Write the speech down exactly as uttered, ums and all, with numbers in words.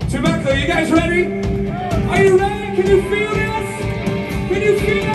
Temecula, you guys ready? Are you ready? Can you feel this? Can you feel